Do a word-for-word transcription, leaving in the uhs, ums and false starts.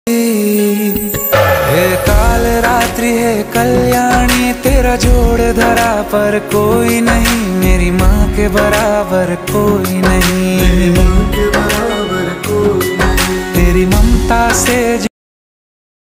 हे काल रात्रि है कल्याणी, तेरा जोड़ धरा पर कोई नहीं, मेरी माँ के बराबर कोई नहीं, मेरी माँ के बराबर कोई नहीं। तेरी ममता से